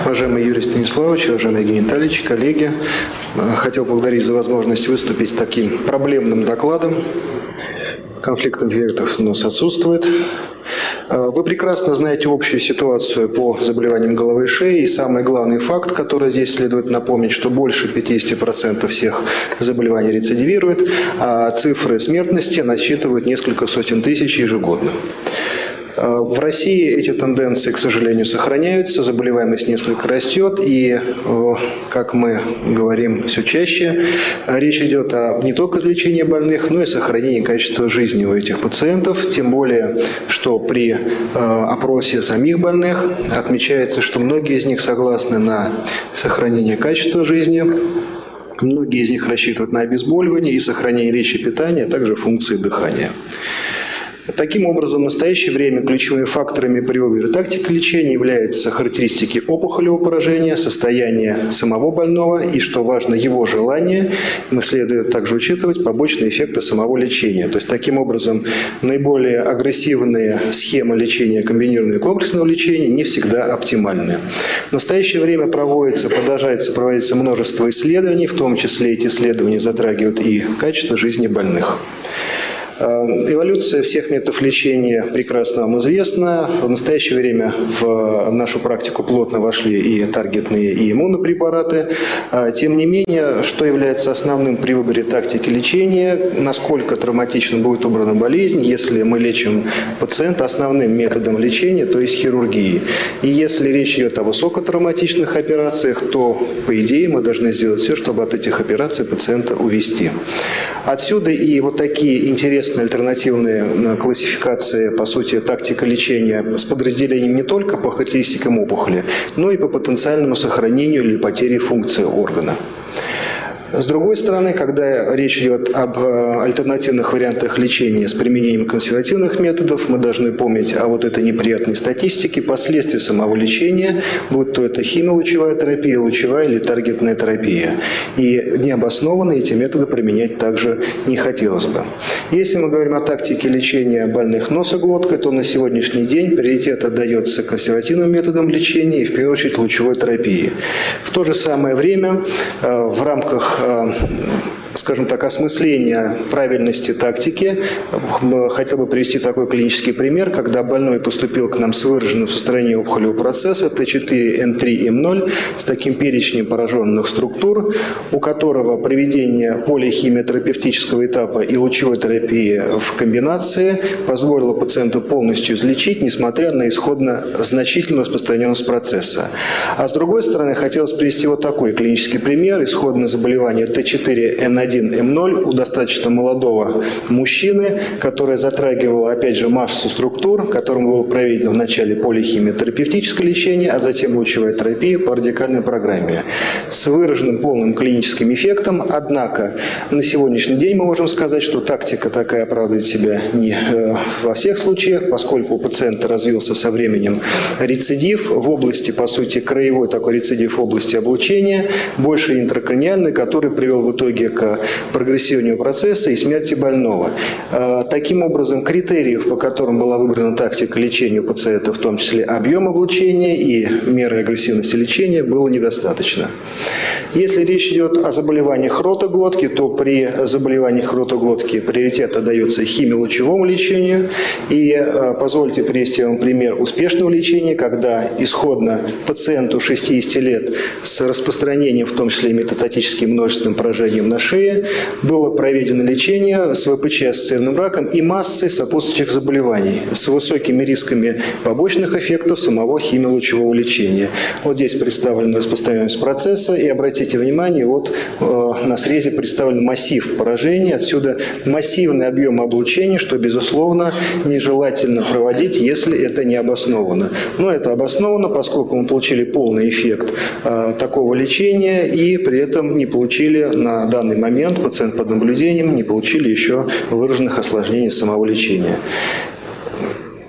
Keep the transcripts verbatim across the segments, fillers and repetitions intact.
Уважаемый Юрий Станиславович, уважаемый Евгений Витальевич, коллеги, хотел поблагодарить за возможность выступить с таким проблемным докладом. Конфликт интересов у нас отсутствует. Вы прекрасно знаете общую ситуацию по заболеваниям головы и шеи. И самый главный факт, который здесь следует напомнить, что больше пятидесяти процентов всех заболеваний рецидивирует, а цифры смертности насчитывают несколько сотен тысяч ежегодно. В России эти тенденции, к сожалению, сохраняются, заболеваемость несколько растет, и, как мы говорим все чаще, речь идет о не только излечении больных, но и сохранении качества жизни у этих пациентов, тем более, что при опросе самих больных отмечается, что многие из них согласны на сохранение качества жизни. Многие из них рассчитывают на обезболивание и сохранение речи, питания, а также функции дыхания. Таким образом, в настоящее время ключевыми факторами при выборе тактики лечения являются характеристики опухолевого поражения, состояние самого больного и, что важно, его желание. Мы следует также учитывать побочные эффекты самого лечения. То есть, таким образом, наиболее агрессивные схемы лечения комбинированного комплексного лечения не всегда оптимальны. В настоящее время проводится, продолжается проводиться множество исследований, в том числе эти исследования затрагивают и качество жизни больных. Эволюция всех методов лечения прекрасно вам известна. В настоящее время в нашу практику плотно вошли и таргетные, и иммунопрепараты. Тем не менее, что является основным при выборе тактики лечения, насколько травматично будет убрана болезнь, если мы лечим пациента основным методом лечения, то есть хирургией. И если речь идет о высокотравматичных операциях, то, по идее, мы должны сделать все, чтобы от этих операций пациента увести. Отсюда и вот такие интересные альтернативные классификации, по сути, тактика лечения с подразделением не только по характеристикам опухоли, но и по потенциальному сохранению или потере функции органа. С другой стороны, когда речь идет об альтернативных вариантах лечения с применением консервативных методов, мы должны помнить о вот этой неприятной статистике последствий самого лечения, будь то это химиолучевая терапия, лучевая или таргетная терапия. И необоснованно эти методы применять также не хотелось бы. Если мы говорим о тактике лечения больных носоглоткой, то на сегодняшний день приоритет отдается консервативным методам лечения и, в первую очередь, лучевой терапии. В то же самое время в рамках скажем так, осмысления правильности тактики, хотел бы привести такой клинический пример, когда больной поступил к нам с выраженным в состоянии опухолевого процесса Т четыре Н три М ноль с таким перечнем пораженных структур, у которого проведение полихимиотерапевтического этапа и лучевой терапии в комбинации позволило пациенту полностью излечить, несмотря на исходно значительную распространенность процесса. А с другой стороны, хотелось привести вот такой клинический пример, исходное заболевание Т четыре Н один М ноль у достаточно молодого мужчины, которое затрагивало, опять же, массу структур, которым было проведено вначале полихимиотерапевтическое лечение, а затем лучевая терапия по радикальной программе с выраженным полным клиническим эффектом. Однако на сегодняшний день мы можем сказать, что тактика такая оправдывает себя не э, во всех случаях, поскольку у пациента развился со временем рецидив в области, по сути, краевой такой рецидив в области облучения, больше интракраниальный, который привел в итоге к прогрессированию процесса и смерти больного. Таким образом, критериев, по которым была выбрана тактика лечения у пациента, в том числе объем облучения и меры агрессивности лечения, было недостаточно. Если речь идет о заболеваниях ротоглотки, то при заболеваниях ротоглотки приоритет отдается химиолучевому лечению. И позвольте привести вам пример успешного лечения, когда исходно пациенту шестидесяти лет с распространением, в том числе и метастатическим множественным поражением на шее, было проведено лечение с вэ пэ че ассоциированным раком и массой сопутствующих заболеваний с высокими рисками побочных эффектов самого химиолучевого лечения. Вот здесь представлена распространенность процесса, и обратите внимание, вот э, на срезе представлен массив поражений, отсюда массивный объем облучения, что, безусловно, нежелательно проводить, если это не обосновано. Но это обосновано, поскольку мы получили полный эффект э, такого лечения и при этом не получили на данный момент, пациент под наблюдением, не получили еще выраженных осложнений самого лечения.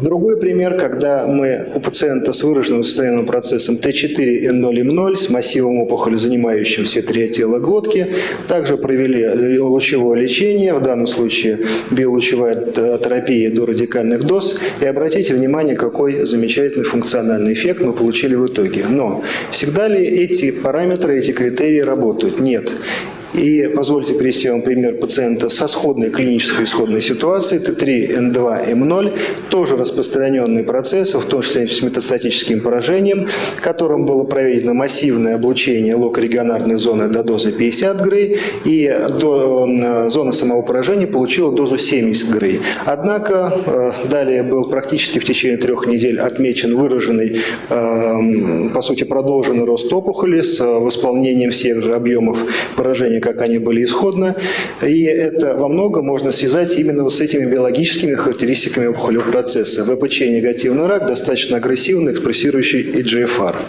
Другой пример, когда мы у пациента с выраженным воспалительным процессом Т четыре Н ноль М ноль с массивом опухоли, занимающим все три отдела глотки, также провели лучевое лечение, в данном случае биолучевая терапия до радикальных доз. И обратите внимание, какой замечательный функциональный эффект мы получили в итоге. Но всегда ли эти параметры, эти критерии работают? Нет. И позвольте привести вам пример пациента со сходной клинической исходной ситуацией Т три Н два М ноль, тоже распространенный процесс, в том числе с метастатическим поражением, которым было проведено массивное облучение локорегионарной зоны до дозы пятьдесят грей, и до, зона самого поражения получила дозу семьдесят грей. Однако далее был практически в течение трех недель отмечен выраженный, по сути, продолженный рост опухоли с восполнением всех же объемов поражения, как они были исходно, и это во многом можно связать именно вот с этими биологическими характеристиками опухолевого процесса. В ВПЧ негативный рак достаточно агрессивно экспрессирующий и джи эф ар.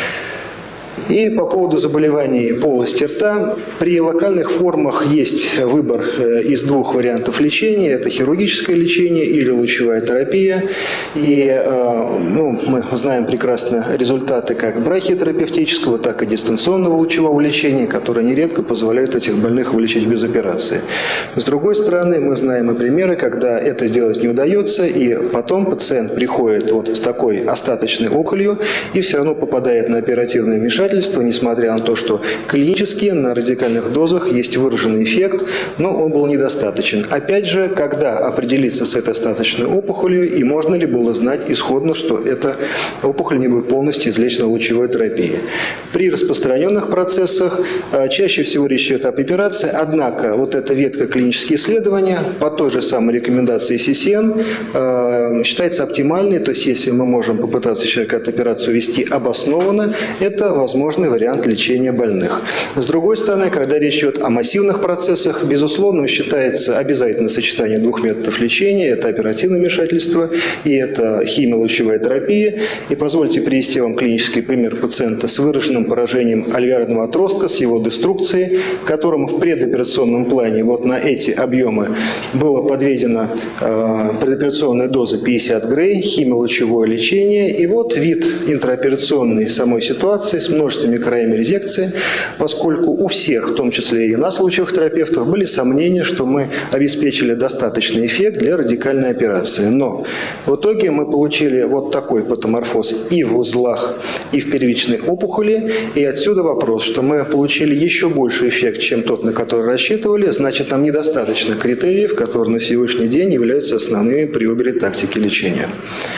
И по поводу заболеваний полости рта, при локальных формах есть выбор из двух вариантов лечения. Это хирургическое лечение или лучевая терапия. И ну, мы знаем прекрасно результаты как брахиотерапевтического, так и дистанционного лучевого лечения, которые нередко позволяют этих больных вылечить без операции. С другой стороны, мы знаем и примеры, когда это сделать не удается, и потом пациент приходит вот с такой остаточной опухолью и все равно попадает на оперативное вмешательство, несмотря на то, что клинически на радикальных дозах есть выраженный эффект, но он был недостаточен. Опять же, когда определиться с этой остаточной опухолью, и можно ли было знать исходно, что эта опухоль не будет полностью излечена лучевой терапией. При распространенных процессах чаще всего речь идет об операции, однако вот эта ветка клинические исследования по той же самой рекомендации Си Си Эн считается оптимальной, то есть если мы можем попытаться человека эту операцию вести обоснованно, это возможно вариант лечения больных. С другой стороны, когда речь идет о массивных процессах, безусловно, считается обязательно сочетание двух методов лечения. Это оперативное вмешательство и это химиолучевая терапия. И позвольте привести вам клинический пример пациента с выраженным поражением альвеолярного отростка, с его деструкцией, которому в предоперационном плане вот на эти объемы было подведено э, предоперационная доза пятьдесят грей, химиолучевое лечение. И вот вид интраоперационной самой ситуации с множеством краями резекции, поскольку у всех, в том числе и у нас, лучевых терапевтов, были сомнения, что мы обеспечили достаточный эффект для радикальной операции. Но в итоге мы получили вот такой патоморфоз и в узлах, и в первичной опухоли. И отсюда вопрос, что мы получили еще больший эффект, чем тот, на который рассчитывали, значит, нам недостаточно критериев, которые на сегодняшний день являются основными при выборе тактики лечения.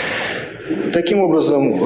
Таким образом,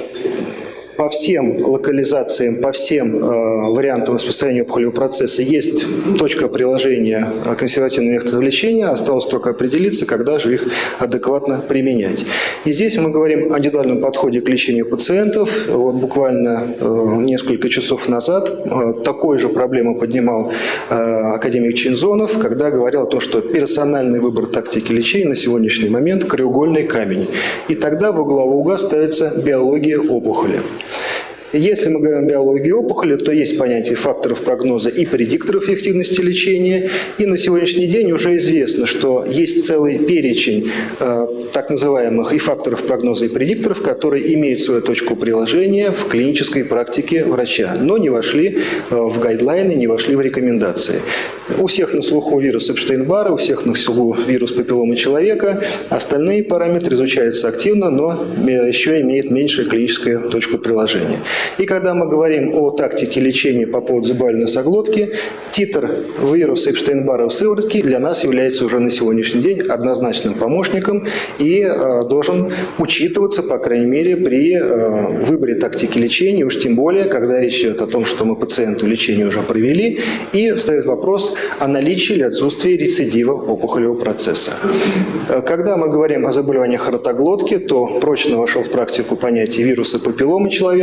по всем локализациям, по всем э, вариантам распространения опухолевого процесса есть точка приложения консервативных методов лечения, осталось только определиться, когда же их адекватно применять. И здесь мы говорим о индивидуальном подходе к лечению пациентов. Вот буквально э, несколько часов назад э, такую же проблему поднимал э, академик Чинзонов, когда говорил о том, что персональный выбор тактики лечения на сегодняшний момент – краеугольный камень. И тогда во главу угла ставится биология опухоли. Если мы говорим о биологии опухоли, то есть понятие факторов прогноза и предикторов эффективности лечения. И на сегодняшний день уже известно, что есть целый перечень э, так называемых и факторов прогноза, и предикторов, которые имеют свою точку приложения в клинической практике врача, но не вошли э, в гайдлайны, не вошли в рекомендации. У всех на слуху вирус Эпштейн-Барра, у всех на слуху вирус папилломы человека. Остальные параметры изучаются активно, но еще имеют меньшую клиническую точку приложения. И когда мы говорим о тактике лечения по поводу заболевания носоглотки, титр вируса Эпштейн-Барра в сыворотке для нас является уже на сегодняшний день однозначным помощником и э, должен учитываться, по крайней мере, при э, выборе тактики лечения, уж тем более, когда речь идет о том, что мы пациенту лечение уже провели, и встает вопрос о наличии или отсутствии рецидива опухолевого процесса. Когда мы говорим о заболеваниях ротоглотки, то прочно вошел в практику понятие вируса папилломы человека. Дело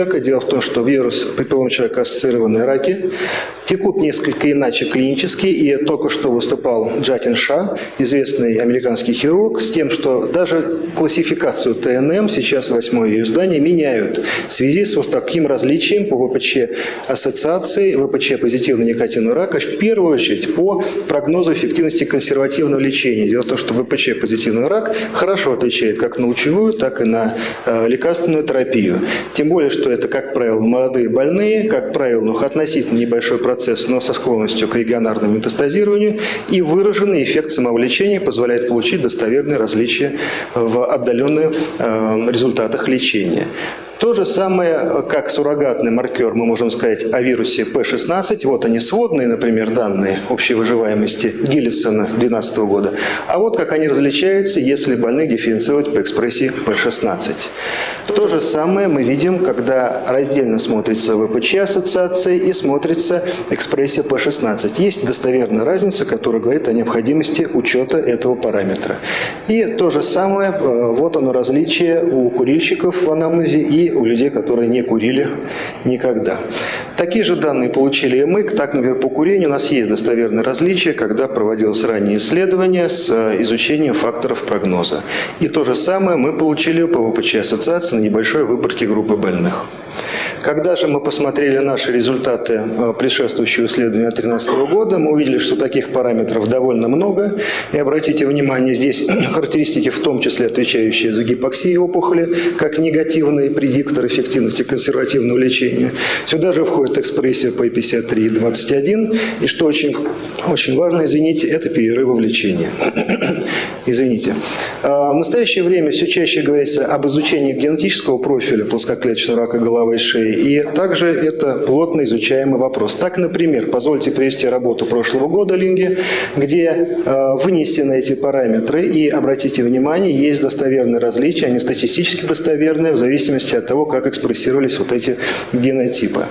в том, что вирус при полном человеке ассоциированные раки текут несколько иначе клинически, и только что выступал Джатин Ша, известный американский хирург, с тем, что даже классификацию Т Н М, сейчас восьмое ее издание, меняют в связи с вот таким различием по В П Ч ассоциации, В П Ч позитивно-негативного рака, в первую очередь по прогнозу эффективности консервативного лечения. Дело в том, что В П Ч позитивный рак хорошо отвечает как на лучевую, так и на э, лекарственную терапию. Тем более, что это, как правило, молодые больные, как правило, ну, относительно небольшой процесс, но со склонностью к регионарному метастазированию, и выраженный эффект самовлечения позволяет получить достоверные различия в отдаленных э, результатах лечения. То же самое, как суррогатный маркер, мы можем сказать о вирусе П шестнадцать. Вот они сводные, например, данные общей выживаемости Гиллисона две тысячи двенадцатого года. А вот как они различаются, если больных дифференцировать по экспрессии П шестнадцать. То же самое мы видим, когда раздельно смотрится В П Ч ассоциация и смотрится экспрессия П шестнадцать. Есть достоверная разница, которая говорит о необходимости учета этого параметра. И то же самое, вот оно различие у курильщиков в анамнезе и у людей, которые не курили никогда. Такие же данные получили и мы. Так, например, по курению у нас есть достоверные различия, когда проводилось раннее исследование с изучением факторов прогноза. И то же самое мы получили по В П Ч ассоциации на небольшой выборке группы больных. Когда же мы посмотрели наши результаты предшествующего исследования две тысячи тринадцатого года, мы увидели, что таких параметров довольно много. И обратите внимание, здесь характеристики, в том числе отвечающие за гипоксию опухоли, как негативный предиктор эффективности консервативного лечения. Сюда же входит экспрессия П пятьдесят три и двадцать один. И что очень, очень важно, извините, это перерывы в лечении. Извините. В настоящее время все чаще говорится об изучении генетического профиля плоскоклеточного рака головы и шеи. И также это плотно изучаемый вопрос. Так, например, позвольте привести работу прошлого года Линге, где э, вынесены эти параметры. И, обратите внимание, есть достоверные различия, они статистически достоверные в зависимости от того, как экспрессировались вот эти генотипы.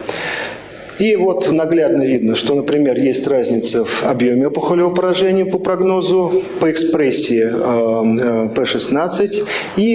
И вот наглядно видно, что, например, есть разница в объеме опухолевого поражения по прогнозу, по экспрессии П шестнадцать и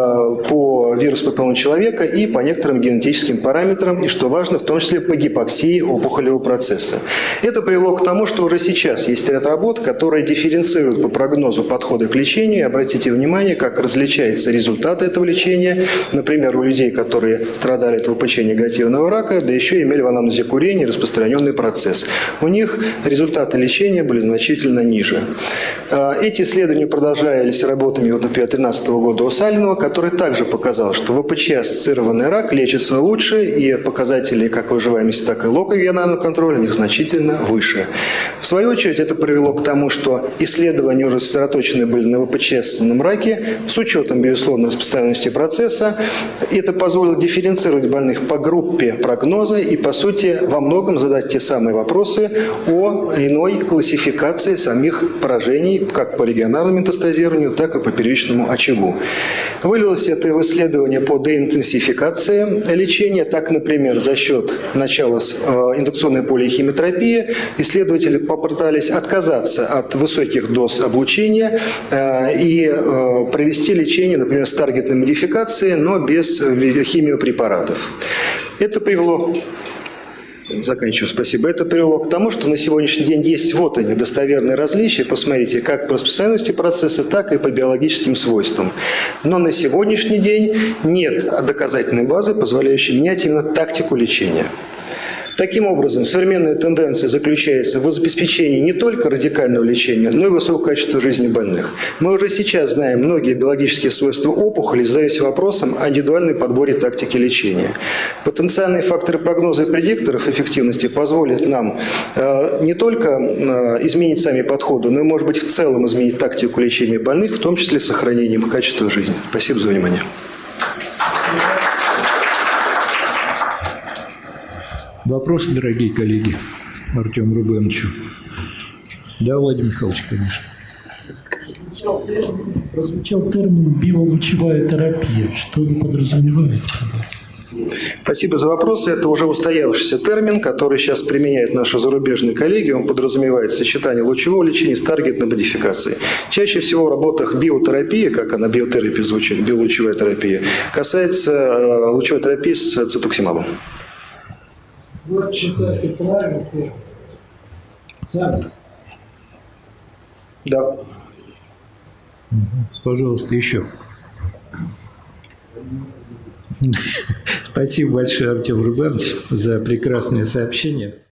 по вирусу папиллома человека, и по некоторым генетическим параметрам, и, что важно, в том числе по гипоксии опухолевого процесса. Это привело к тому, что уже сейчас есть ряд работ, которые дифференцируют по прогнозу подходы к лечению. Обратите внимание, как различаются результаты этого лечения. Например, у людей, которые страдали от В П Ч негативного рака, да еще имели в анамнезе курение, распространенный процесс. У них результаты лечения были значительно ниже. Эти исследования продолжались работами, вот, например, две тысячи тринадцатого года у Салинова, который также показал, что В П Ч-ассоциированный рак лечится лучше, и показатели как выживаемости, так и локогенерального контроля у них значительно выше. В свою очередь, это привело к тому, что исследования уже сосредоточены были на В П Ч-ассоциированном раке с учетом, безусловно, распространенности процесса. Это позволило дифференцировать больных по группе прогноза и, по сути, во многом задать те самые вопросы о иной классификации самих поражений, как по регионарному метастазированию, так и по первичному очагу. Вылилось это в исследование по деинтенсификации лечения. Так, например, за счет начала индукционной полихимиотерапии исследователи попытались отказаться от высоких доз облучения и провести лечение, например, с таргетной модификацией, но без химиопрепаратов. Это привело... Заканчиваю, спасибо. Это привело к тому, что на сегодняшний день есть вот они, достоверные различия. Посмотрите, как по распространенности процесса, так и по биологическим свойствам. Но на сегодняшний день нет доказательной базы, позволяющей менять именно тактику лечения. Таким образом, современная тенденция заключается в обеспечении не только радикального лечения, но и высокого качества жизни больных. Мы уже сейчас знаем многие биологические свойства опухоли, задаясь вопросом о индивидуальной подборе тактики лечения. Потенциальные факторы прогноза и предикторов эффективности позволят нам э, не только э, изменить сами подходы, но и, может быть, в целом изменить тактику лечения больных, в том числе с сохранением качества жизни. Спасибо за внимание. Вопросы, дорогие коллеги, Артему Рубеновичу? Да, Владимир Михайлович, конечно. Прозвучал термин «биолучевая терапия». Что вы подразумеваете? Спасибо за вопросы. Это уже устоявшийся термин, который сейчас применяют наши зарубежные коллеги. Он подразумевает сочетание лучевого лечения с таргетной модификацией. Чаще всего в работах биотерапии, как она биотерапия звучит, биолучевая терапия, касается лучевой терапии с цитоксимабом. Вот считаете правильно, сами? Да. Пожалуйста, еще. Спасибо большое, Артем Рубенович, за прекрасное сообщение.